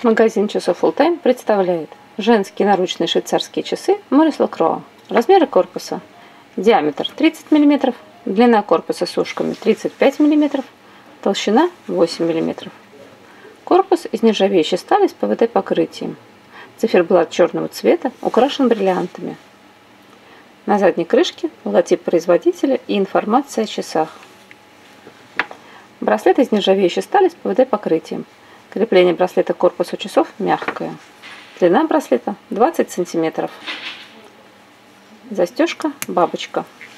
Магазин часов Full Time представляет женские наручные швейцарские часы Maurice Lacroix. Размеры корпуса: диаметр 30 мм, длина корпуса с ушками 35 мм, толщина 8 мм. Корпус из нержавеющей стали с ПВД покрытием. Циферблат черного цвета украшен бриллиантами. На задней крышке логотип производителя и информация о часах. Браслет из нержавеющей стали с ПВД покрытием. Крепление браслета к корпусу часов мягкое. Длина браслета 20 см. Застежка бабочка.